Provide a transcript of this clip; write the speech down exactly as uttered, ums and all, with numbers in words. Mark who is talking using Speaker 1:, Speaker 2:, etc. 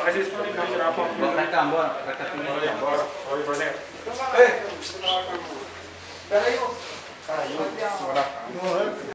Speaker 1: Faz isso pra mim, tirar a foto.
Speaker 2: Vai cá, bora. Vai cá,
Speaker 1: Bora, bora. Bora, bora.
Speaker 2: Ei! Peraí,
Speaker 1: Caiu.